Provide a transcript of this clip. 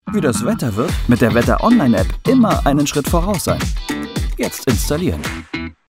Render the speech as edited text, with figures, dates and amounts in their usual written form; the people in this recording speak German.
Wie das Wetter wird? Mit der Wetter-Online-App immer einen Schritt voraus sein. Jetzt installieren.